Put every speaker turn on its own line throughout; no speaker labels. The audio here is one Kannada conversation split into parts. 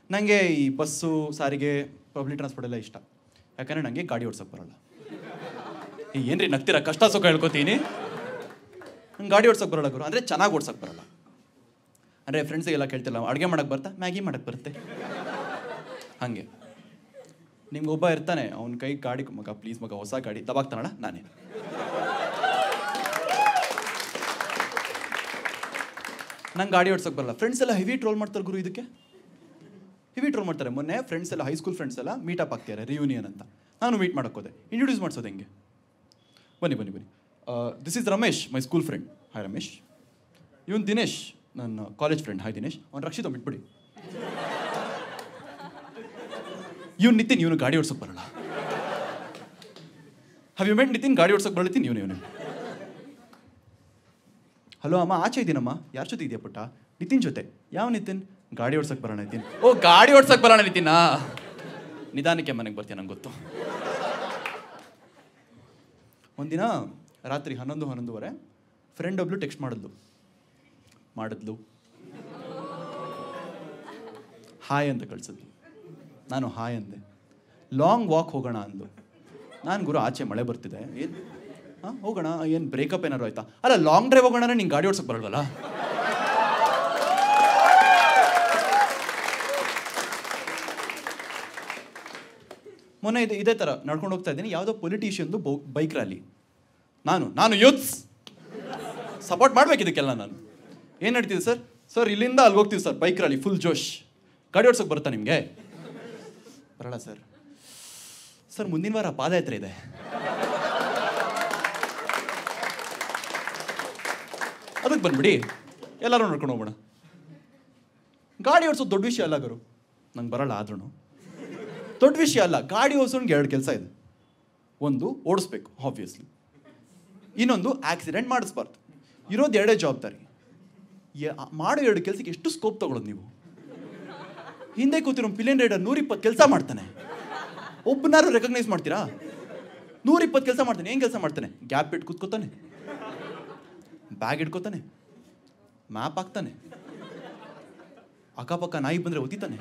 ನನಗೆ ಈ ಬಸ್ಸು ಸಾರಿಗೆ ಪಬ್ಲಿಕ್ ಟ್ರಾನ್ಸ್ಪೋರ್ಟ್ ಎಲ್ಲ ಇಷ್ಟ. ಯಾಕಂದರೆ ನನಗೆ ಗಾಡಿ ಓಡ್ಸೋಕ್ಕೆ ಬರೋಲ್ಲ. ಏನ್ರಿ ನಗ್ತೀರಾ? ಕಷ್ಟ ಸುಖ ಹೇಳ್ಕೊತೀನಿ. ನಂಗೆ ಗಾಡಿ ಓಡ್ಸೋಕ್ಕೆ ಬರೋಲ್ಲ ಗುರು. ಅಂದರೆ ಚೆನ್ನಾಗಿ ಓಡ್ಸೋಕ್ಕೆ ಬರೋಲ್ಲ. ಅಂದರೆ ಫ್ರೆಂಡ್ಸಿಗೆಲ್ಲ ಕೇಳ್ತಿಲ್ಲ, ಅಡುಗೆ ಮಾಡೋಕ್ಕೆ ಬರ್ತಾ, ಮ್ಯಾಗಿ ಮಾಡೋಕ್ಕೆ ಬರುತ್ತೆ ಹಾಗೆ. ನಿಮ್ಗೆ ಒಬ್ಬ ಇರ್ತಾನೆ, ಅವ್ನ ಕೈ ಗಾಡಿ, ಮಗ ಪ್ಲೀಸ್ ಮಗ ಹೊಸ ಗಾಡಿ ದಬಾಕ್ತಾನಲ್ಲ ನಾನೇ. ನಂಗೆ ಗಾಡಿ ಓಡ್ಸೋಕ್ಕೆ ಬರಲ್ಲ. ಫ್ರೆಂಡ್ಸ್ ಎಲ್ಲ ಹೆವಿ ಟ್ರೋಲ್ ಮಾಡ್ತಾರೆ ಗುರು ಇದಕ್ಕೆ. ಹೆವಿ ಟ್ರೋಲ್ ಮಾಡ್ತಾರೆ. ಮೊನ್ನೆ ಫ್ರೆಂಡ್ಸ್ ಎಲ್ಲ, ಹೈಸ್ಕೂಲ್ ಫ್ರೆಂಡ್ಸ್ ಎಲ್ಲ ಮೀಟಪ್ ಆಗ್ತಾರೆ, ರಿಯೂನಿಯನ್ ಅಂತ. ನಾನು ಮೀಟ್ ಮಾಡೋಕ್ಕೆ ಹೋದೆ. ಇಂಟ್ರೊಡ್ಯೂಸ್ ಮಾಡಿಸೋದು ಹೆಂಗೆ? ಬನ್ನಿ ಬನ್ನಿ ಬನ್ನಿ, this is Ramesh, my school friend. Hi Ramesh. ಇವನು ದಿನೇಶ್, ನನ್ನ ಕಾಲೇಜ್ ಫ್ರೆಂಡ್. ಹಾಯ್ ದಿನೇಶ್. ಅವ್ನು ರಕ್ಷಿತ ಬಿಟ್ಬಿಡಿ. ಇವ್ನು ನಿತಿನ್, ಇವನು ಗಾಡಿ ಓಡ್ಸೋಕ್ಕೆ ಬರಲ್ಲ. Have you met Nitin? ಗಾಡಿ ಓಡ್ಸೋಕ್ಕೆ ಬರಲಿತ್ತೀನಿ ಇವನು. ಹಲೋ ಅಮ್ಮ, ಆಚೆ ಇದ್ದೀನಮ್ಮ. ಯಾರ ಜೊತೆ ಇದೆಯಾ ಪುಟ್ಟ? ನಿತಿನ್ ಜೊತೆ. ಯಾವ ನಿತಿನ್? ಗಾಡಿ ಓಡ್ಸೋಕ್ಕೆ ಬರೋಣ ನಿತಿನ್. ಓ, ಗಾಡಿ ಓಡ್ಸೋಕ್ಕೆ ಬರೋಣ ನಿತಿನಾ? ನಿಧಾನಕ್ಕೆ ಮನೆಗೆ ಬರ್ತೀಯ, ನಂಗೆ ಗೊತ್ತು. ಒಂದಿನ ರಾತ್ರಿ 11:30 ಫ್ರೆಂಡ್ ಒಬ್ಳು ಟೆಕ್ಸ್ಟ್ ಮಾಡಿದ್ಲು. ಹಾಯ್ ಅಂತ ಕಳಿಸಿದ್ಲು. ನಾನು ಹಾಯ್ ಅಂದೆ. ಲಾಂಗ್ ವಾಕ್ ಹೋಗೋಣ ಅಂದ್ಲು. ನಾನು ಗುರು ಆಚೆ ಮಳೆ ಬರ್ತಿದೆ. ಏನು ಹೋಗೋಣ? ಏನು ಬ್ರೇಕಪ್ ಏನಾರು ಆಯ್ತಾ? ಅಲ್ಲ, ಲಾಂಗ್ ಡ್ರೈವ್ ಹೋಗೋಣ. ನಿಂಗೆ ಗಾಡಿ ಓಡ್ಸೋಕ್ಕೆ ಬರಲ್ವಲ್ಲ? ಮೊನ್ನೆ ಇದೇ ಥರ ನಡ್ಕೊಂಡು ಹೋಗ್ತಾ ಇದ್ದೀನಿ. ಯಾವುದೋ ಪೊಲಿಟಿಷಿಯನ್ದು ಬೈಕ್ ರ್ಯಾಲಿ. ನಾನು ಯೂತ್ಸ್ ಸಪೋರ್ಟ್ ಮಾಡ್ಬೇಕು ಇದಕ್ಕೆಲ್ಲ. ನಾನು ಏನು ನಡ್ತಿದ್ದೆ ಸರ್ ಇಲ್ಲಿಂದ ಅಲ್ಲಿಗೆ ಹೋಗ್ತೀವಿ ಸರ್, ಬೈಕ್ ರ್ಯಾಲಿ, ಫುಲ್ ಜೋಶ್. ಗಾಡಿ ಓಡ್ಸೋಕೆ ಬರುತ್ತಾ ನಿಮಗೆ? ಬರಲ್ಲ ಸರ್ ಮುಂದಿನ ವಾರ ಪಾದಯಾತ್ರೆ ಇದೆ. ಅದಕ್ಕೆ ಬಂದ್ಬಿಡಿ, ಎಲ್ಲರೂ ನೋಡ್ಕೊಂಡು ಹೋಗೋಣ. ಗಾಡಿ ಓಡಿಸೋದು ದೊಡ್ಡ ವಿಷಯ ಅಲ್ಲ ಗುರು. ನಂಗೆ ಬರಲ್ಲ, ಆದ್ರೂ ದೊಡ್ಡ ವಿಷಯ ಅಲ್ಲ. ಗಾಡಿ ಓಡಿಸೋನ್ಗೆ 2 ಕೆಲಸ ಇದೆ. ಒಂದು, ಓಡಿಸ್ಬೇಕು ಆಬ್ವಿಯಸ್ಲಿ. ಇನ್ನೊಂದು, ಆಕ್ಸಿಡೆಂಟ್ ಮಾಡಿಸ್ಬಾರ್ದು. ಇರೋದು 2 ಜವಾಬ್ದಾರಿ. ಮಾಡೋ 2 ಕೆಲಸಕ್ಕೆ ಎಷ್ಟು ಸ್ಕೋಪ್ ತಗೊಳ್ಳೋದು ನೀವು? ಹಿಂದೆ ಕೂತಿರೋ ಪಿಲಿಯನ್ ರೈಡರ್ 120 ಕೆಲಸ ಮಾಡ್ತಾನೆ. ಒಬ್ಬನಾರು ರೆಕಗ್ನೈಸ್ ಮಾಡ್ತೀರಾ? 120 ಕೆಲಸ ಮಾಡ್ತಾನೆ. ಏನು ಕೆಲಸ ಮಾಡ್ತಾನೆ? ಗ್ಯಾಪ್ ಇಟ್ಟು ಕೂತ್ಕೋತಾನೆ, ಬ್ಯಾಗ್ ಇಟ್ಕೋತಾನೆ, ಮ್ಯಾಪ್ ಹಾಕ್ತಾನೆ, ಅಕ್ಕಪಕ್ಕ ನಾಯಿ ಬಂದರೆ ಒತ್ತಿತಾನೆ,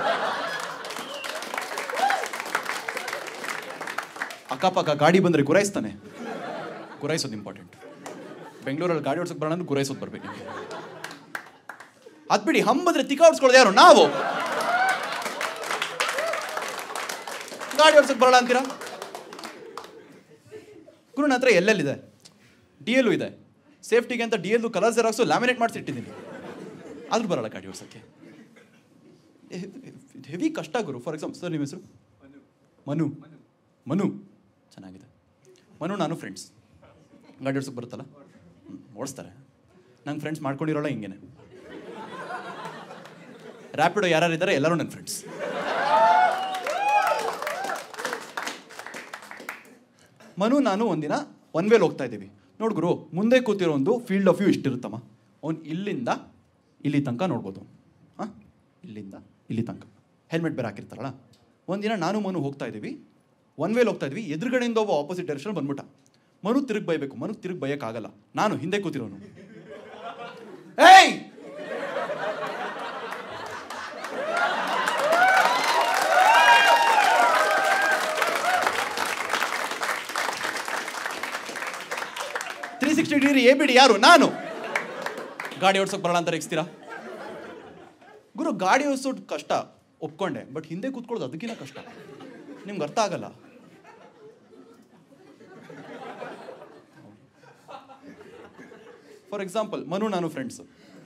ಅಕ್ಕಪಕ್ಕ ಗಾಡಿ ಬಂದರೆ ಗುರಾಯಿಸ್ತಾನೆ. ಗುರಾಯಿಸೋದು ಇಂಪಾರ್ಟೆಂಟ್. ಬೆಂಗಳೂರಲ್ಲಿ ಗಾಡಿ ಓಡಿಸೋಕೆ ಬರೋಣ ಅಂದ್ರೆ ಗುರಾಯಿಸೋದು ಬರ್ಬೇಕು ನಿಮಗೆ. ಅದು ಬಿಡಿ, ಹಂಬಂದ್ರೆ ತಿಕ್ಕ ಓಡಿಸ್ಕೊಳ್ಳೋದು ಯಾರು? ನಾವು. ಗಾಡಿ ಓಡಿಸೋಕೆ ಬರೋಣ ಅಂತೀರಾ? ಗುರುನ ಹತ್ರ ಎಲ್ಲೆಲ್ಲಿದೆ? DL ಇದೆ. ಸೇಫ್ಟಿಗೆ ಅಂತ DL ಕಲರ್ ಜೆರಾಕ್ಸು ಲ್ಯಾಮಿನೇಟ್ ಮಾಡಿಸಿ ಇಟ್ಟಿದ್ದೀನಿ. ಆದ್ರೂ ಬರಲ್ಲ ಗಾಡಿ ಓಡಿಸೋಕ್ಕೆ. ಹೆವಿ ಕಷ್ಟ ಗುರು. ಫಾರ್ ಎಕ್ಸಾಂಪಲ್, ಸರ್ ನಿಮ್ಮ ಹೆಸರು? ಮನು. ಚೆನ್ನಾಗಿದೆ. ಮನು ನಾನು ಫ್ರೆಂಡ್ಸ್. ಗಾಡಿ ಓಡಿಸೋಕೆ ಬರುತ್ತಲ್ಲ? ಓಡಿಸ್ತಾರೆ. ನಂಗೆ ಫ್ರೆಂಡ್ಸ್ ಮಾಡ್ಕೊಂಡಿರೋಲ್ಲ ಹಿಂಗೇನೆ. ರ್ಯಾಪಿಡೋ ಯಾರು ಇದ್ದಾರೆ ಎಲ್ಲರೂ ನನ್ನ ಫ್ರೆಂಡ್ಸ್. ಮನು ನಾನು ಒಂದಿನ ಒನ್ ವೇಲ್ ಹೋಗ್ತಾ ಇದ್ದೀವಿ. ನೋಡು ಗುರು, ಮುಂದೆ ಕೂತಿರೋ ಒಂದು ಫೀಲ್ಡ್ ಆಫ್ ವ್ಯೂ ಇಷ್ಟಿರುತ್ತಮ್ಮ. ಅವ್ನು ಇಲ್ಲಿಂದ ಇಲ್ಲಿ ತನಕ ನೋಡ್ಬೋದು. ಇಲ್ಲಿಂದ ಇಲ್ಲಿ ತನಕ ಹೆಲ್ಮೆಟ್ ಬೇರೆ ಹಾಕಿರ್ತಾರಲ್ಲ. ಒಂದಿನ ನಾನು ಮನು ಹೋಗ್ತಾ ಇದ್ದೀವಿ, ಒನ್ ವೇಲ್ ಹೋಗ್ತಾ ಇದ್ವಿ. ಎದುರುಗಡೆಯಿಂದ ಒಬ್ಬ ಆಪೋಸಿಟ್ ಡೈರೆಕ್ಷನ್ ಬಂದ್ಬಿಟ್ಟ. ಮನು ತಿರುಗಿ ಬೈಬೇಕು. ಮನು ತಿರುಗಿ ಬೈಯಕ್ಕಾಗಲ್ಲ. ನಾನು ಹಿಂದೆ ಕೂತಿರೋನು. ಏಯ್, ಡಿಗ್ರಿ ABD ಯಾರು? ನಾನು. ಗಾಡಿ ಓಡಿಸೋಕೆ ಬರಲ್ಲ ಅಂತ ರೇಗಿಸ್ತೀರಾ ಗುರು? ಗಾಡಿ ಓಡಿಸೋದು ಕಷ್ಟ ಒಪ್ಕೊಂಡೆ, ಬಟ್ ಹಿಂದೆ ಕೂತ್ಕೊಳ್ಳೋದು ಅದಕ್ಕಿಂತ ಕಷ್ಟ. ನಿಮ್ಗೆ ಅರ್ಥ ಆಗಲ್ಲ. ಫಾರ್ ಎಕ್ಸಾಂಪಲ್, ಮನು ನಾನು ಫ್ರೆಂಡ್ಸ್.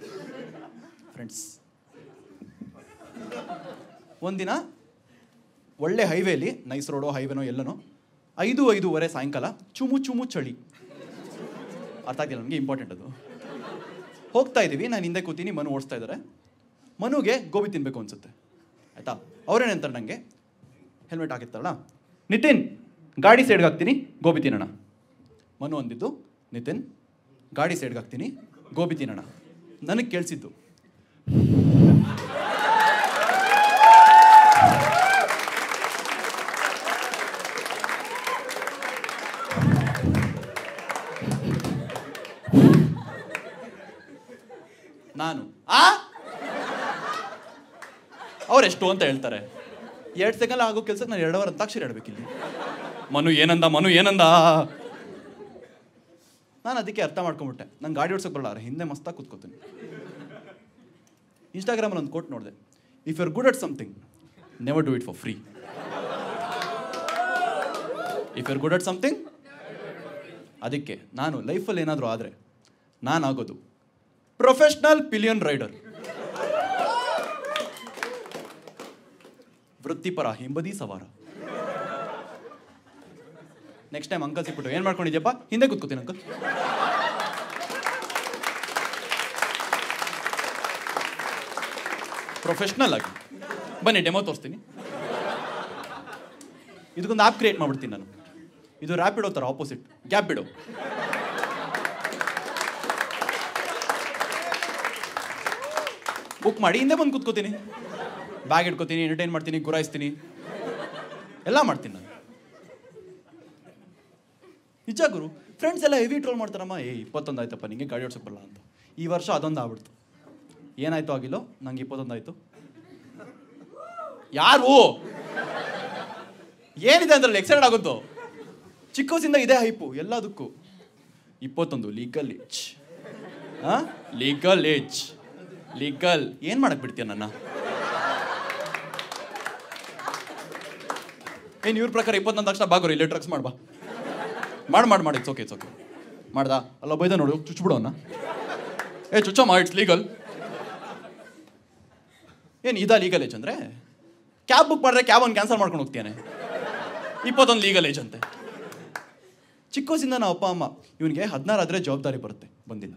ಒಂದಿನ ಒಳ್ಳೆ ಹೈವೇಲಿ, ನೈಸ್ ರೋಡೋ ಹೈವೇನೋ ಎಲ್ಲನೋ, 5:05 ಸಾಯಂಕಾಲ, ಚುಮು ಚಳಿ. ಅರ್ಥ ಆಗ್ತಿಲ್ಲ ನನಗೆ, ಇಂಪಾರ್ಟೆಂಟ್ ಅದು. ಹೋಗ್ತಾ ಇದ್ದೀವಿ, ನಾನು ಹಿಂದೆ ಕೂತೀನಿ, ಮನು ಓಡಿಸ್ತಾ ಇದ್ದಾರೆ. ಮನುಗೆ ಗೋಬಿ ತಿನ್ನಬೇಕು ಅನ್ಸುತ್ತೆ, ಆಯಿತಾ? ಅವ್ರೇನಂತಾರೆ ನನಗೆ, ಹೆಲ್ಮೆಟ್ ಹಾಕಿರ್ತಾರಲ್ಲ, ನಿತಿನ್ ಗಾಡಿ ಸೈಡ್ಗೆ ಹಾಕ್ತೀನಿ, ಗೋಬಿ ತಿನ್ನೋಣ. ಮನು ಅಂದಿದ್ದು, ನಿತಿನ್ ಗಾಡಿ ಸೈಡ್ಗೆ ಹಾಕ್ತೀನಿ, ಗೋಬಿ ತಿನ್ನೋಣ. ನನಗೆ ಕೇಳಿಸಿದ್ದು ನಾನು ಅವರೆಷ್ಟು ಅಂತ ಹೇಳ್ತಾರೆ. 2 ಸೆಕೆಂಡ್ ಆಗೋ ಕೆಲ್ಸಕ್ಕೆ ನಾನು 2 ಅವರ್ ಅಂತಾಕ್ಷರಿ ಆಡ್ಬೇಕಿಲ್ಲಿ. ಮನು ಏನಂದ. ನಾನು ಅದಕ್ಕೆ ಅರ್ಥ ಮಾಡ್ಕೊಂಬಿಟ್ಟೆ, ನಂಗೆ ಗಾಡಿ ಓಡ್ಸೋಕೆ ಬರಲ್ಲ, ಹಿಂದೆ ಮಸ್ತಾಗಿ ಕೂತ್ಕೋತೀನಿ. ಇನ್ಸ್ಟಾಗ್ರಾಮಲ್ಲಿ ಒಂದು ಕೋಟ್ ನೋಡಿದೆ, if you are good at something never do it for free. If you are good at something. ಅದಕ್ಕೆ ನಾನು ಲೈಫಲ್ಲಿ ಏನಾದರೂ ಆದರೆ ನಾನಾಗೋದು ಪ್ರೊಫೆಷ್ನಲ್ ಪಿಲಿಯನ್ ರೈಡರ್, ವೃತ್ತಿಪರ ಹಿಂಬದಿ ಸವಾರ. ನೆಕ್ಸ್ಟ್ ಟೈಮ್ ಅಂಕಲ್ ಸಿಕ್ಬಿಟ್ಟು ಏನು ಮಾಡ್ಕೊಂಡಿದ್ಯಪ್ಪ, ಹಿಂದೆ ಕೂತ್ಕೋತೀನಿ ಅಂಕಲ್. ಪ್ರೊಫೆಷ್ನಲ್ ಆಗಿ ಬನ್ನಿ ಡೆಮೋ ತೋರಿಸ್ತೀನಿ. ಇದಕ್ಕೊಂದು ಆ್ಯಪ್ ಕ್ರಿಯೇಟ್ ಮಾಡ್ಬಿಡ್ತೀನಿ ನಾನು. ಇದು ರ್ಯಾಪಿಡೋ ಥರ ಆಪೋಸಿಟ್, ಗ್ಯಾಪ್ ಬಿಡೋ. ಬುಕ್ ಮಾಡಿ ಹಿಂದೆ ಬಂದು ಕೂತ್ಕೋತೀನಿ, ಬ್ಯಾಗ್ ಇಟ್ಕೋತೀನಿ, ಎಂಟರ್ಟೈನ್ ಮಾಡ್ತೀನಿ, ಗುರಾಯಿಸ್ತೀನಿ, ಎಲ್ಲ ಮಾಡ್ತೀನಿ ನಾನು. ನಿಜ ಗುರು, ಫ್ರೆಂಡ್ಸ್ ಎಲ್ಲ ಹೆವಿ ಟ್ರೋಲ್ ಮಾಡ್ತಾರಮ್ಮ, 21 ಆಯ್ತಪ್ಪ ನಿಂಗೆ ಗಾಡಿ ಓಡ್ಸೋಕೆ ಬರಲ್ಲ ಅಂತ. ಈ ವರ್ಷ ಅದೊಂದು ಆಗ್ಬಿಡ್ತು. ಏನಾಯ್ತು ಆಗಿಲ್ಲೋ, ನಂಗೆ 21 ಆಯಿತು. ಯಾರು ಏನಿದೆ ಅಂದ್ರೆ ಎಕ್ಸೈಟೆಡ್ ಆಗುತ್ತೋ. ಚಿಕ್ಕ ವಯಸ್ಸಿಂದ ಇದೇ ಹೈಪು ಎಲ್ಲದಕ್ಕೂ. 21 legal age. Legal age, legal. ಏನು ಮಾಡಕ್ಕೆ ಬಿಡ್ತೀಯ ನನ್ನ? ಏನು ಇವ್ರ ಪ್ರಕಾರ 21 ತಕ್ಷಣ ಬಾಗೋರು ಇಲ್ಲೇ ಡ್ರಗ್ಸ್ ಮಾಡ್ಬಾ, ಮಾಡಿ ಇಟ್ಸ್ ಓಕೆ ಮಾಡ್ದಾ ಅಲ್ಲ ಬೈದ ನೋಡು, ಚುಚ್ಬಿಡೋಣ. ಚುಚ್ಚಮ್ಮ, ಇಟ್ಸ್ ಲೀಗಲ್. ಏನು ಇದಾ ಲೀಗಲ್ ಏಜ್ ಅಂದರೆ? ಕ್ಯಾಬ್ ಬುಕ್ ಮಾಡಿದ್ರೆ ಕ್ಯಾಬನ್ನು ಕ್ಯಾನ್ಸಲ್ ಮಾಡ್ಕೊಂಡು ಹೋಗ್ತೇನೆ. 21 ಲೀಗಲ್ ಏಜ್ ಅಂತೆ. ಚಿಕ್ಕ ವಯಸ್ಸಿಂದ ನಾವು ಅಪ್ಪ ಅಮ್ಮ ಇವನಿಗೆ 16 ಆದರೆ ಜವಾಬ್ದಾರಿ ಬರುತ್ತೆ, ಬಂದಿಲ್ಲ.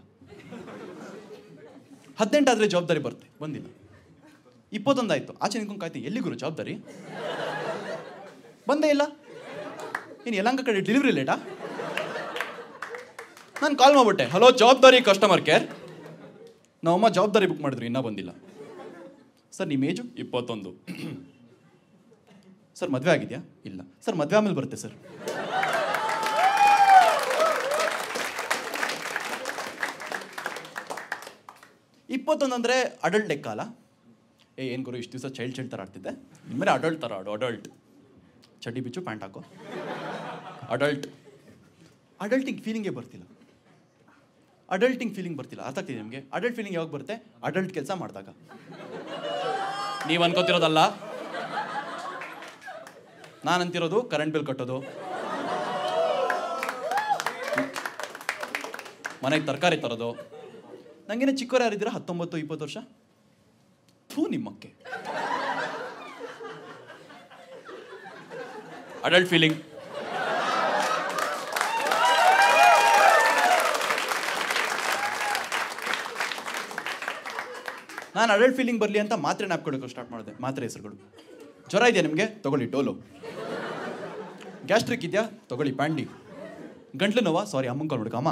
18 ಆದರೆ ಜವಾಬ್ದಾರಿ ಬರುತ್ತೆ, ಬಂದಿಲ್ಲ. 21 ಆಯಿತು, ಆಚೆ ನಿಂತ್ಕೊಂಡು ಕಾಯ್ತೀನಿ, ಎಲ್ಲಿ ಗುರು ಜವಾಬ್ದಾರಿ? ಬಂದೇ ಇಲ್ಲ. ಇನ್ನು ಯಲಹಂಕ ಕಡೆ ಡೆಲಿವರಿ ಲೇಟಾ? ನಾನು ಕಾಲ್ ಮಾಡ್ಬಿಟ್ಟೆ, ಹಲೋ ಜವಾಬ್ದಾರಿ ಕಸ್ಟಮರ್ ಕೇರ್, ನಾವಮ್ಮ ಜವಾಬ್ದಾರಿ ಬುಕ್ ಮಾಡಿದ್ರು, ಇನ್ನೂ ಬಂದಿಲ್ಲ. ಸರ್ ನಿಮ್ಮ ಏಜು 21. ಸರ್ ಮದುವೆ ಆಗಿದೆಯಾ? ಇಲ್ಲ. ಸರ್ ಮದುವೆ ಆಮೇಲೆ ಬರುತ್ತೆ ಸರ್. ಇಪ್ಪತ್ತೊಂದು ಅಂದರೆ ಅಡಲ್ಟ್ ಲೆಕ್ಕ ಅಲ್ಲ? ಏನು ಗುರು ಇಷ್ಟು ದಿವಸ ಚೈಲ್ಡ್ ಥರ ಆಡ್ತಿದ್ದೆ, ಇನ್ಮೇಲೆ ಅಡಲ್ಟ್ ಥರ ಆಡು. ಅಡಲ್ಟ್ ಚಡ್ಡಿ ಬಿಚ್ಚು ಪ್ಯಾಂಟ್ ಹಾಕೋ. ಅಡಲ್ಟಿಂಗ್ ಫೀಲಿಂಗೇ ಬರ್ತಿಲ್ಲ. ಅರ್ಥ ಆಗ್ತಿದೆ ನಿಮಗೆ? ಅಡಲ್ಟ್ ಫೀಲಿಂಗ್ ಯಾವಾಗ ಬರುತ್ತೆ? ಅಡಲ್ಟ್ ಕೆಲಸ ಮಾಡಿದಾಗ. ನೀವು ಅನ್ಕೋತಿರೋದಲ್ಲ, ನಾನು ಅಂತಿರೋದು ಕರೆಂಟ್ ಬಿಲ್ ಕಟ್ಟೋದು, ಮನೆಗೆ ತರಕಾರಿ ತರೋದು. ನನಗೇನೆ ಚಿಕ್ಕವರು ಯಾರಿದ್ದೀರಾ 19-20 ವರ್ಷ? ಥೂ ನಿಮ್ಮಕ್ಕೆ. Adult feeling. ನಾನು ಅಡಲ್ಟ್ ಫೀಲಿಂಗ್ ಬರಲಿ ಅಂತ ಮಾತ್ರೆ ನ್ಯಾಪ್ ಕೊಡೋಕೆ ಸ್ಟಾರ್ಟ್ ಮಾಡಿದೆ. ಮಾತ್ರೆ ಹೆಸರುಗಳು: ಜ್ವರ ಇದೆಯಾ ನಿಮಗೆ? ತಗೊಳ್ಳಿ ಡೋಲೋ. ಗ್ಯಾಸ್ಟ್ರಿಕ್ ಇದೆಯಾ? ತಗೊಳ್ಳಿ ಪ್ಯಾಂಡಿ. ಗಂಟ್ಲು ನೋವಾ? ಸಾರಿ ಅಮ್ಮಂಗೆ ಕಾಲ್ ಮಾಡ್ಕೊ ಅಮ್ಮ.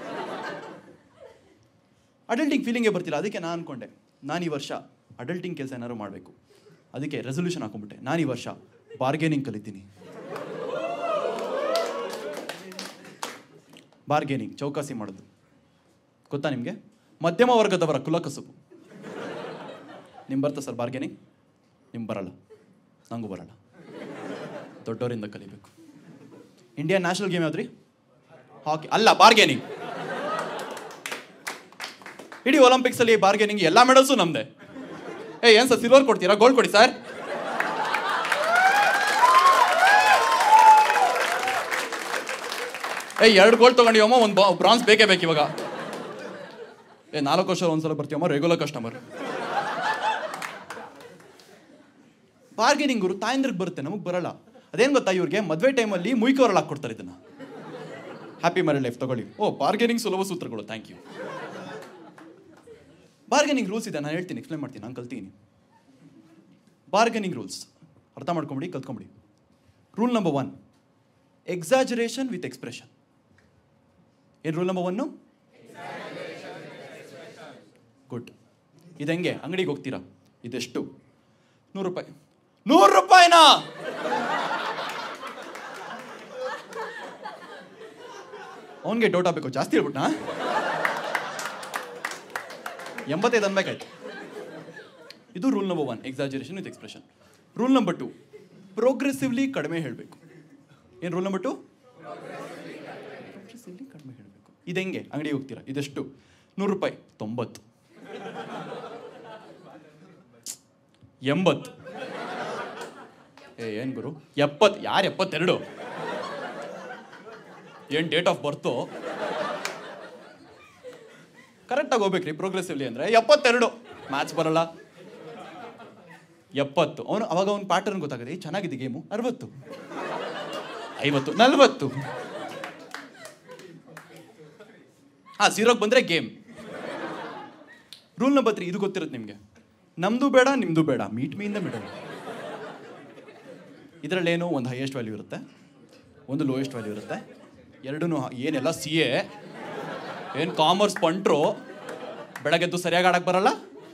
ಅಡಲ್ಟಿಂಗ್ ಫೀಲಿಂಗೇ ಬರ್ತಿಲ್ಲ. ಅದಕ್ಕೆ ನಾನು ಅಂದ್ಕೊಂಡೆ, ನಾನು ಈ ವರ್ಷ ಅಡಲ್ಟಿಂಗ್ ಕೆಲಸ ಏನಾದ್ರು ಮಾಡಬೇಕು. ಅದಕ್ಕೆ ರೆಸೊಲ್ಯೂಷನ್ ಹಾಕೊಂಡ್ಬಿಟ್ಟೆ, ನಾನು ಈ ವರ್ಷ ಬಾರ್ಗೇನಿಂಗ್ ಕಲಿತೀನಿ. ಬಾರ್ಗೇನಿಂಗ್, ಚೌಕಾಸಿ ಮಾಡೋದು ಗೊತ್ತಾ ನಿಮಗೆ? ಮಧ್ಯಮ ವರ್ಗದವರ ಕುಲಕಸುಬು. ನಿಮ್ಗೆ ಬರ್ತಾ ಸರ್ ಬಾರ್ಗೇನಿಂಗ್? ನಿಮ್ಗೆ ಬರಲ್ಲ, ನನಗೂ ಬರಲ್ಲ. ದೊಡ್ಡವರಿಂದ ಕಲಿಬೇಕು. ಇಂಡಿಯನ್ ನ್ಯಾಷನಲ್ ಗೇಮ್ ಯಾವ್ದ್ರಿ? ಹಾಕಿ ಅಲ್ಲ, ಬಾರ್ಗೇನಿಂಗ್. ಇಡೀ ಒಲಿಂಪಿಕ್ಸಲ್ಲಿ ಬಾರ್ಗೇನಿಂಗ್ ಎಲ್ಲ ಮೆಡಲ್ಸು ನಮ್ಮದೇ. ಏನು ಸರ್ ಸಿಲ್ವರ್ ಕೊಡ್ತೀರಾ? ಗೋಲ್ಡ್ ಕೊಡಿ ಸರ್. 2 ಗೋಲ್ಡ್ ತೊಗೊಂಡಿವಮ್ಮ, ಒಂದು ಬ್ರಾನ್ಸ್ ಬೇಕೇ ಬೇಕು ಇವಾಗ. 4 ವರ್ಷ ಒಂದ್ಸಲ ಬರ್ತೀವಮ್ಮ, ರೆಗ್ಯುಲರ್ ಕಸ್ಟಮರ್. ಬಾರ್ಗೇನಿಂಗ್ ಗುರು ತಾಯಂದ್ರಿಗೆ ಬರುತ್ತೆ, ನಮಗೆ ಬರಲ್ಲ. ಅದೇನು ಗೊತ್ತಾ, ಇವ್ರಿಗೆ ಮದುವೆ ಟೈಮಲ್ಲಿ ಮುಯ್ಕವರಲ್ಲಿ ಹಾಕ್ಕೊಡ್ತಾರೆ ಇದನ್ನು. ಹ್ಯಾಪಿ ಮ್ಯಾರಿಡ್ ಲೈಫ್ ತಗೊಳ್ಳಿ. ಬಾರ್ಗೇನಿಂಗ್ ಸುಲಭ ಸೂತ್ರಗಳು, ಥ್ಯಾಂಕ್ ಯು. ಬಾರ್ಗೇನಿಂಗ್ ರೂಲ್ಸ್ ಇದೆ, ನಾನು ಹೇಳ್ತೀನಿ, ಎಕ್ಸ್ಪ್ಲೇನ್ ಮಾಡ್ತೀನಿ, ನಾನು ಕಲ್ತೀನಿ. ಬಾರ್ಗೇನಿಂಗ್ ರೂಲ್ಸ್ ಅರ್ಥ ಮಾಡ್ಕೊಂಬಿಡಿ, ಕಲ್ತ್ಕೊಂಬಿಡಿ. Rule number 1, exaggeration with expression. ಏನು ರೂಲ್ ನಂಬರ್ 1? ಗುಡ್. ಇದು ಹೆಂಗೆ? ಅಂಗಡಿಗೆ ಹೋಗ್ತೀರಾ, ಇದೆಷ್ಟು? 100 ರೂಪಾಯಿ. 100 ರೂಪಾಯಿನಾ? ಅವನಿಗೆ ಡೌಟ್ ಆಗಬೇಕು, ಜಾಸ್ತಿ ಹೇಳ್ಬಿಟ್ನಾ? 85 ಅನ್ಬೇಕಾಯ್ತು. ಇದು rule number 1, exaggeration with expression. Rule number 2, progressively ಕಡಿಮೆ ಹೇಳಬೇಕು. ಏನು ರೂಲ್ ನಂಬರ್ 2? ಪ್ರೋಗ್ರೆಸಿವ್ಲಿ ಕಡಿಮೆ ಹೇಳಬೇಕು. ಇದು ಹೆಂಗೆ? ಅಂಗಡಿಗೆ ಹೋಗ್ತೀರಾ, ಇದೆಷ್ಟು? 100 ರೂಪಾಯಿ. 90, 80. ಏನು ಗುರು 70? ಯಾರು 72? ಏನು ಡೇಟ್ ಆಫ್ ಬರ್ತು? ಕರೆಕ್ಟಾಗಿ ಹೋಗ್ಬೇಕ್ರಿ ಪ್ರೋಗ್ರೆಸಿವ್ಲಿ ಅಂದರೆ. 72, ಮ್ಯಾಚ್ ಬರಲ್ಲ. 70 ಅವನು ಅವಾಗ ಅವ್ನ ಪ್ಯಾಟರ್ನ್ ಗೊತ್ತಾಗುತ್ತೆ. ಚೆನ್ನಾಗಿದೆ ಗೇಮು. 60, 50, 40. ಝೀರೋಗೆ ಬಂದರೆ ಗೇಮ್. ರೂಲ್ ನಂಬರ್ 3, ಇದು ಗೊತ್ತಿರುತ್ತೆ ನಿಮಗೆ. ನಮ್ಮದು ಬೇಡ ನಿಮ್ಮದು ಬೇಡ, meet me in the middle. ಇದರಲ್ಲೇನು ಒಂದು ಹೈಯೆಸ್ಟ್ ವ್ಯಾಲ್ಯೂ ಇರುತ್ತೆ, ಒಂದು ಲೋಯೆಸ್ಟ್ ವ್ಯಾಲ್ಯೂ ಇರುತ್ತೆ. ಎರಡೂ ಏನೆಲ್ಲ CA ಏನು ಕಾಮರ್ಸ್ ಪಂಟ್ರು ಬೆಳಗ್ಗೆದ್ದು ಸರಿಯಾಗಿ ಆಡಕ್ಕೆ ಬರಲ್ಲ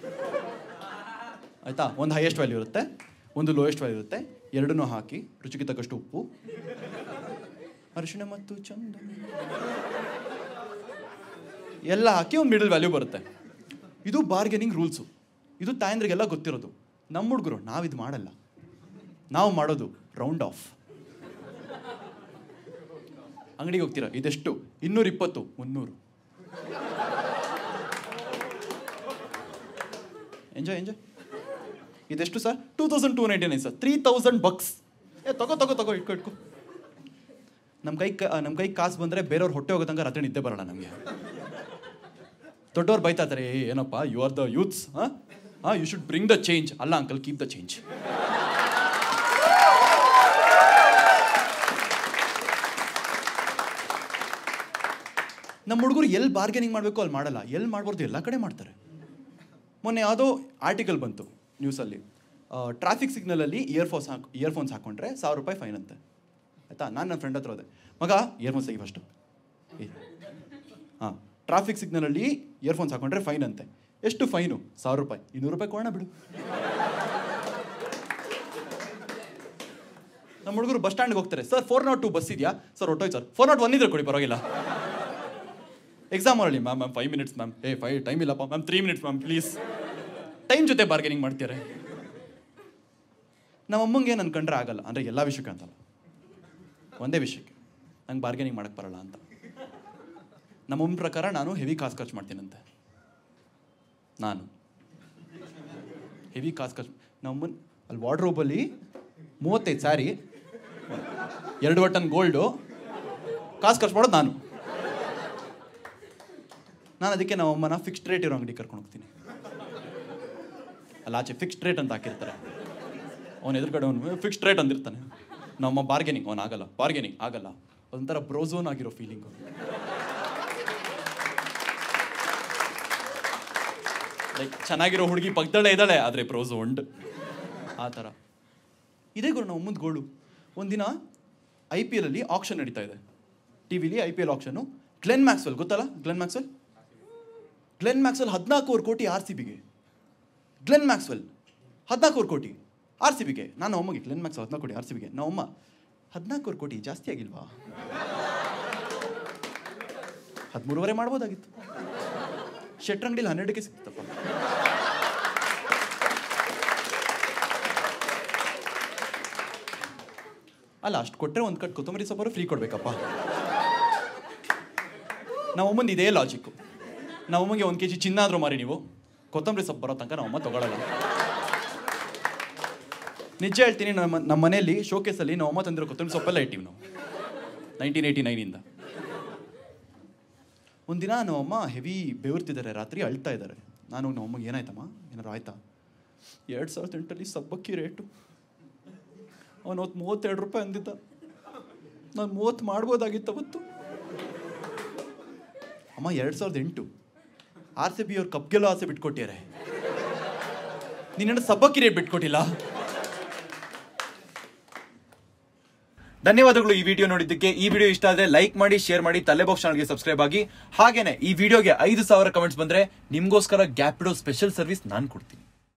ಆಯಿತಾ. ಒಂದು ಹೈಯೆಸ್ಟ್ ವ್ಯಾಲ್ಯೂ ಇರುತ್ತೆ, ಒಂದು ಲೋಯೆಸ್ಟ್ ವ್ಯಾಲ್ಯೂ ಇರುತ್ತೆ. ಎರಡನ್ನೂ ಹಾಕಿ ರುಚಿಗೆ ತಕ್ಕಷ್ಟು ಉಪ್ಪು, ಅರಿಶಿಣ ಮತ್ತು ಚಂದನ ಎಲ್ಲ ಹಾಕಿ ಒಂದು ಮಿಡಲ್ ವ್ಯಾಲ್ಯೂ ಬರುತ್ತೆ. ಇದು ಬಾರ್ಗೇನಿಂಗ್ ರೂಲ್ಸು. ಇದು ತಾಯಂದ್ರಿಗೆಲ್ಲ ಗೊತ್ತಿರೋದು. ನಮ್ಮ ಹುಡುಗರು ನಾವಿದು ಮಾಡಲ್ಲ. ನಾವು ಮಾಡೋದು ರೌಂಡ್ ಆಫ್. ಅಂಗಡಿಗೆ ಹೋಗ್ತೀರಾ, ಇದೆಷ್ಟು? 220, 300. ಎಂಜಾಯ್. ಇದೆಷ್ಟು ಸರ್? 2299 ಸರ್. $3000. ತಗೋ ಇಟ್ಕೊ. ನಮ್ಮ ಕೈ ಕಾಸು ಬಂದರೆ ಬೇರೆಯವ್ರು ಹೊಟ್ಟೆ ಹೋಗೋದಂಗೆ ರಾತ್ರಿ ನಿದ್ದೆ ಬರೋಣ ನಮಗೆ. ದೊಡ್ಡವ್ರು ಬೈತಾರೆ, ಏನಪ್ಪ you are the youths, you should bring the change. ಅಲ್ಲ ಅಂಕಲ್, ಕೀಪ್ ದ ಚೇಂಜ್. ನಮ್ಮ ಹುಡುಗರು ಎಲ್ಲಿ ಬಾರ್ಗೇನಿಂಗ್ ಮಾಡಬೇಕು ಅಲ್ಲಿ ಮಾಡಲ್ಲ, ಎಲ್ಲಿ ಮಾಡ್ಬಾರ್ದು ಎಲ್ಲ ಕಡೆ ಮಾಡ್ತಾರೆ. ಮೊನ್ನೆ ಯಾವುದೋ ಆರ್ಟಿಕಲ್ ಬಂತು ನ್ಯೂಸಲ್ಲಿ, ಟ್ರಾಫಿಕ್ ಸಿಗ್ನಲಲ್ಲಿ ಇಯರ್ಫೋನ್ಸ್ ಹಾಕ್ಕೊಂಡ್ರೆ ₹1000 ಫೈನ್ ಅಂತೆ. ಆಯಿತಾ, ನಾನು ನನ್ನ ಫ್ರೆಂಡ್ ಹತ್ರ ಹೋದೆ, ಮಗ ಇಯರ್ಫೋನ್ಸ್ ತೆಗಿ ಫಸ್ಟು. ಟ್ರಾಫಿಕ್ ಸಿಗ್ನಲಲ್ಲಿ ಇಯರ್ಫೋನ್ಸ್ ಹಾಕ್ಕೊಂಡ್ರೆ ಫೈನ್ ಅಂತೆ. ಎಷ್ಟು ಫೈನು? ₹1000. ₹200 ಕೊಡೋಣ ಬಿಡು. ನಮ್ಮ ಹುಡುಗರು ಬಸ್ ಸ್ಟ್ಯಾಂಡ್ಗೆ ಹೋಗ್ತಾರೆ, ಸರ್ 402 ಬಸ್ ಇದೆಯಾ? ಸರ್ ಹೊಟ್ಟೋಯ್ತು ಸರ್. 401 ಇದ್ರೆ ಕೊಡಿ, ಪರವಾಗಿಲ್ಲ. ಎಕ್ಸಾಮ್ ಅಲ್ಲಿ ಮ್ಯಾಮ್ 5 ಮಿನಿಟ್ಸ್ ಮ್ಯಾಮ್. 5 ಟೈಮ್ ಇಲ್ಲಪ್ಪ ma'am, 3 minutes ma'am please. Time ಜೊತೆ ಬಾರ್ಗೇನಿಂಗ್ ಮಾಡ್ತಾರೆ. ನಮ್ಮ ಅಮ್ಮಂಗೆ ನನ್ನ ಕಂಡ್ರೆ ಆಗಲ್ಲ, ಅಂದರೆ ಎಲ್ಲ ವಿಷಯಕ್ಕೆ ಅಂತಲ್ಲ, ಒಂದೇ ವಿಷಯಕ್ಕೆ ನಂಗೆ ಬಾರ್ಗೇನಿಂಗ್ ಮಾಡೋಕ್ಕೆ ಬರಲ್ಲ ಅಂತ. ನಮ್ಮಮ್ಮ ಪ್ರಕಾರ ನಾನು ಹೆವಿ ಕಾಸು ಖರ್ಚು ಮಾಡ್ತೀನಂತೆ. ನಾನು ಹೆವಿ ಕಾಸು ಖರ್ಚು. ನಮ್ಮಮ್ಮನ ಅಲ್ಲಿ ವಾರ್ಡ್ರೋಬಲ್ಲಿ 35 ಸ್ಯಾರಿ, 2 ಬಟನ್ ಗೋಲ್ಡು, ಕಾಸು ಖರ್ಚು ಮಾಡೋದು ನಾನು. ಅದಕ್ಕೆ ನಮ್ಮಮ್ಮನ ಫಿಕ್ಸ್ಡ್ ರೇಟ್ ಇರೋ ಅಂಗಡಿ ಕರ್ಕೊಂಡು ಹೋಗ್ತೀನಿ. ಅಲ್ಲ ಆಚೆ ಫಿಕ್ಸ್ಡ್ ರೇಟ್ ಅಂತ ಹಾಕಿರ್ತಾರೆ, ಅವನು ಎದುರುಗಡೆ ಅವನು ಫಿಕ್ಸ್ಡ್ ರೇಟ್ ಅಂದಿರ್ತಾನೆ. ನಮ್ಮ ಬಾರ್ಗೇನಿಂಗ್ ಅವನು ಆಗಲ್ಲ, ಬಾರ್ಗೇನಿಂಗ್ ಆಗಲ್ಲ. ಅದೊಂಥರ ಬ್ರೋಝೋನ್ ಆಗಿರೋ ಫೀಲಿಂಗು. ಲೈಕ್ ಚೆನ್ನಾಗಿರೋ ಹುಡುಗಿ ಪಕ್ಕದಲ್ಲೇ ಇದ್ದಾಳೆ, ಆದರೆ ಬ್ರೋಝೋಂಡ್ ಆ ಥರ. ಇದೇ ಗುರು ನಾವು ಮುಂದೆ ಗೋಳು. ಒಂದಿನ IPL ಅಲ್ಲಿ ಆಕ್ಷನ್ ನಡೀತಾ ಇದೆ, ಟಿವಿಲಿ IPL ಆಕ್ಷನು. ಗ್ಲೆನ್ ಮ್ಯಾಕ್ಸ್ವೆಲ್ ಗೊತ್ತಲ್ಲ? ಗ್ಲೆನ್ ಮ್ಯಾಕ್ಸ್ವೆಲ್ 14 ಕೋಟಿ RCBಗೆ. ಗ್ಲೆನ್ ಮ್ಯಾಕ್ಸ್ವೆಲ್ 14 ಕೋಟಿ RCBಗೆ. ನಾನು ಅಮ್ಮಗೆ ಗ್ಲೆನ್ ಮ್ಯಾಕ್ಸ್ವೆಲ್ 14 ಕೋಟಿ RCBಗೆ. ನಮ್ಮಮ್ಮ 14 ಕೋಟಿ ಜಾಸ್ತಿ ಆಗಿಲ್ವಾ? 13.5 ಮಾಡ್ಬೋದಾಗಿತ್ತು. ಶೆಟ್ರ್ ಅಂಗಡಿಲಿ 12ಕ್ಕೆ ಸಿಕ್ತಪ್ಪ. ಅಲ್ಲ ಅಷ್ಟು ಕೊಟ್ಟರೆ ಒಂದು ಕಟ್ ಕೊತ್ತಂಬರಿ ಸೊಪ್ಪರು ಫ್ರೀ ಕೊಡ್ಬೇಕಪ್ಪ. ನಮ್ಮಮ್ಮಂದು ಇದೇ ಲಾಜಿಕ್ಕು. ನಮ್ಮಮ್ಮಗೆ 1 kg ಚಿನ್ನ ಆದರೂ ಮಾರಿ ನೀವು, ಕೊತ್ತಂಬರಿ ಸೊಪ್ಪು ಬರೋ ತನಕ ನಮ್ಮಮ್ಮ ತೊಗೊಳ್ಳಲ್ಲ. ನಿಜ ಹೇಳ್ತೀನಿ, ನಮ್ಮ ಮನೆಯಲ್ಲಿ ಶೋಕೇಸಲ್ಲಿ ನಮ್ಮಮ್ಮ ತಂದಿರೋ ಕೊತ್ತಂಬರಿ ಸೊಪ್ಪೆಲ್ಲ ಇಟ್ಟಿವಿ ನಾವು 1989ಇಂದ. ಒಂದಿನ ನಮ್ಮಮ್ಮ ಹೆವಿ ಬೆವರ್ತಿದ್ದಾರೆ, ರಾತ್ರಿ ಅಳ್ತಾ ಇದ್ದಾರೆ. ನಾನು ನಮ್ಮಮ್ಮಗೆ ಏನಾಯ್ತಮ್ಮ, ಏನಾರು ಆಯ್ತಾ? 2008 ಸಬ್ಬಕ್ಕಿ ರೇಟು ಅವನು 32 ರೂಪಾಯಿ ಅಂದಿದ್ದ. ನಾನು 30 ಮಾಡ್ಬೋದಾಗಿತ್ತು ಅವತ್ತು. ಅಮ್ಮ 2008 RCB ಅವ್ರು ಕಪ್ ಗೆಲ್ಲೋ ಆಸೆ ಬಿಟ್ಕೊಟ್ಟಿದ್ದಾರೆ, ನೀನೇನು ಸಬ್ಬಕ್ಕಿ ರೇಟ್ ಬಿಟ್ಕೊಟ್ಟಿಲ್ಲ. ಧನ್ಯವಾದಗಳು ಈ ವಿಡಿಯೋ ನೋಡಿದ್ದಕ್ಕೆ. ಈ ವಿಡಿಯೋ ಇಷ್ಟ ಆದರೆ ಲೈಕ್ ಮಾಡಿ, ಶೇರ್ ಮಾಡಿ, ತಲೆ ಬಾಕ್ಸ್ ಚಾನಲ್ಗೆ ಸಬ್ಸ್ಕ್ರೈಬ್ ಆಗಿ. ಹಾಗೇನೆ ಈ ವಿಡಿಯೋಗೆ 5000 ಕಮೆಂಟ್ಸ್ ಬಂದ್ರೆ ನಿಮ್ಗೋಸ್ಕರ ಗ್ಯಾಪ್ ಇಡೋ ಸ್ಪೆಷಲ್ ಸರ್ವಿಸ್ ನಾನು ಕೊಡ್ತೀನಿ.